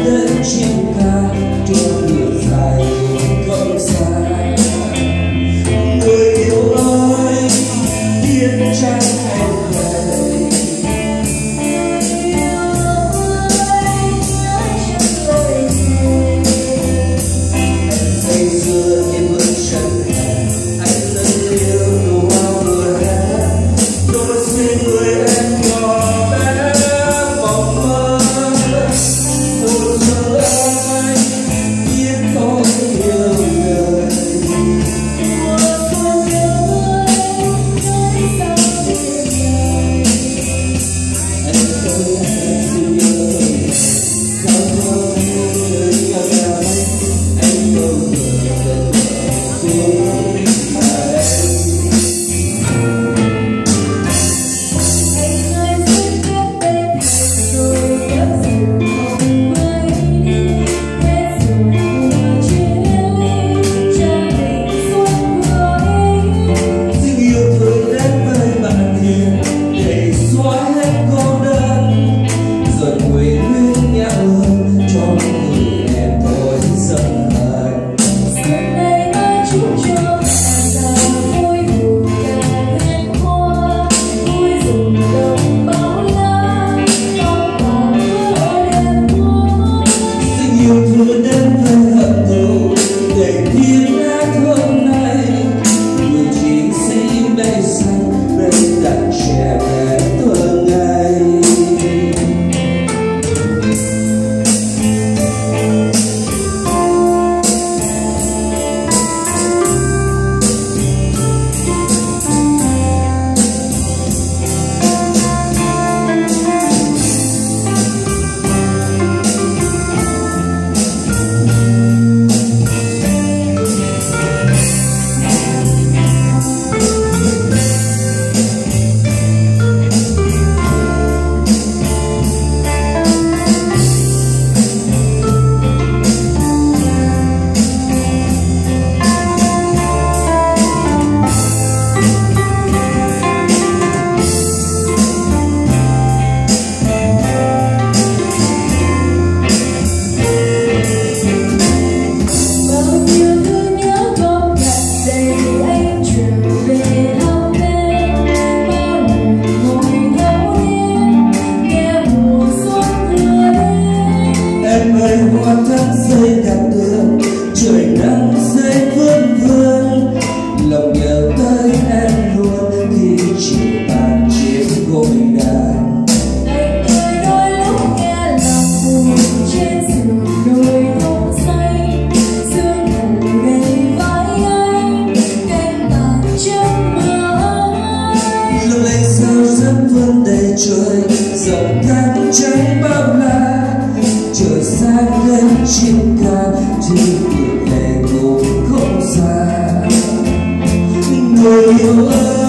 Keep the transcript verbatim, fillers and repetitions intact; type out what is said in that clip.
đến chim ca cho đường dài không xa. Người yêu ơi thiên trăng hay vậy, ngày xưa em vẫn chẳng hẹn anh thân yêu nụ hoa vừa hát. Tôi xin người em nhỏ bé mộng mơ, một giờ anh biết tôi yêu đời. Anh tôi xin nhớ cao hơn nơi cao nhà anh không ngờ đến cuối mà em. Hoa thắm rơi cả tường, trời nắng rơi vương vương, lòng nhớ tới em luôn khi chiều tàn trên gối đàn. Anh ơi đôi lúc nghe lòng buồn trên giường đôi không say, sương mù đầy vai anh cánh tàn trong mưa anh. Lúc anh sao giấc vương đầy trời, dòng tháng trắng bao la. Trời sáng lên chim ca trên đường về cũng không xa. Người yêu ơi